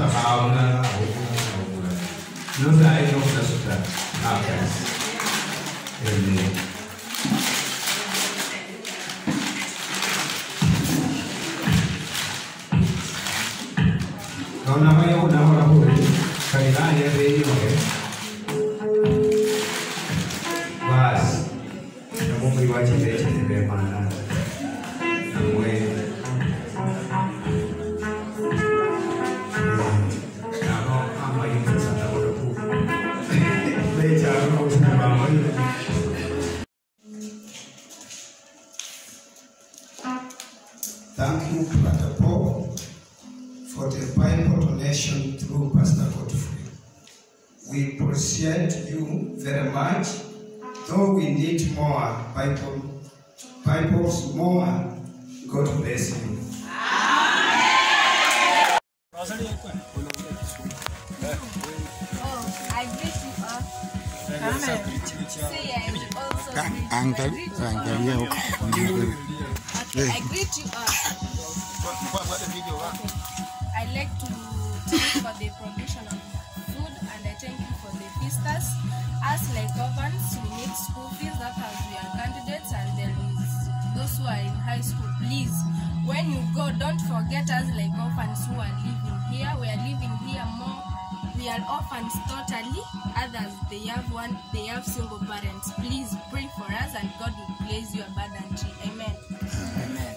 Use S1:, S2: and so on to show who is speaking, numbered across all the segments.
S1: Thank you, Brother Paul, for the Bible donation through Pastor Godfrey. We appreciate you very much, though we need more Bibles more. God bless you.
S2: I greet you all. Say I will also greet you. I greet you all. I like to thank you for the provision of food, and I thank you for the feasters. As like orphans, we need school fees. That as we are candidates, and there is those who are in high school. Please, when you go, don't forget us like orphans who are living here. We are living here more. We are orphans totally. Others, they have single parents. Please pray for us, and God will bless you abundantly. Amen. Amen.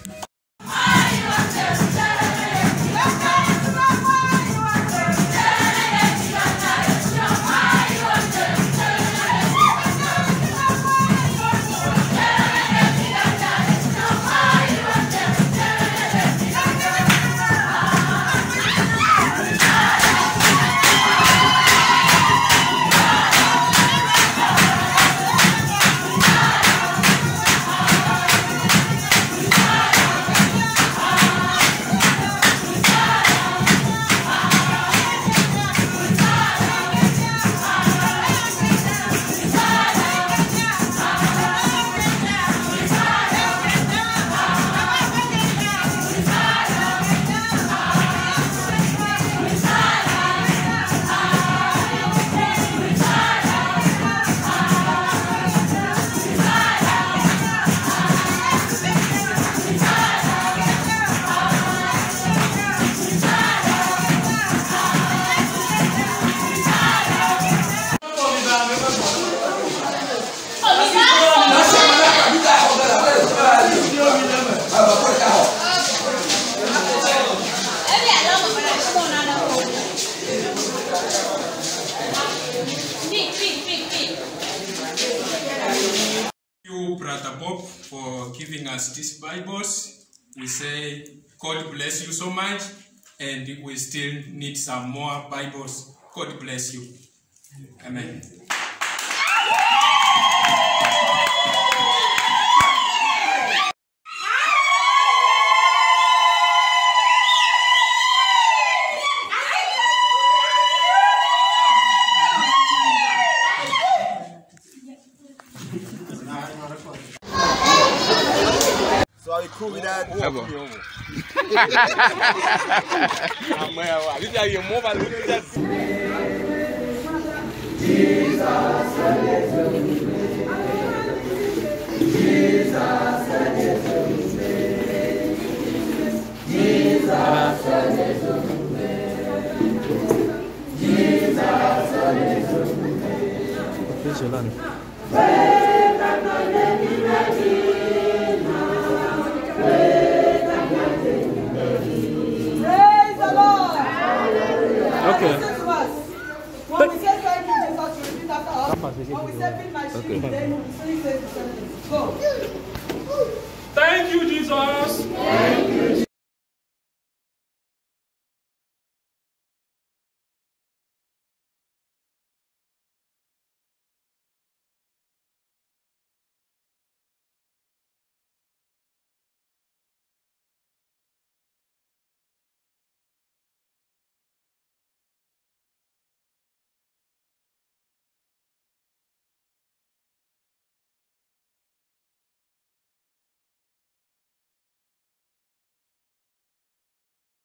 S3: Brother Bob for giving us these Bibles. We say God bless you so much, and we still need some more Bibles. God bless you. Amen.
S4: So are you cool with that?
S5: Jesus.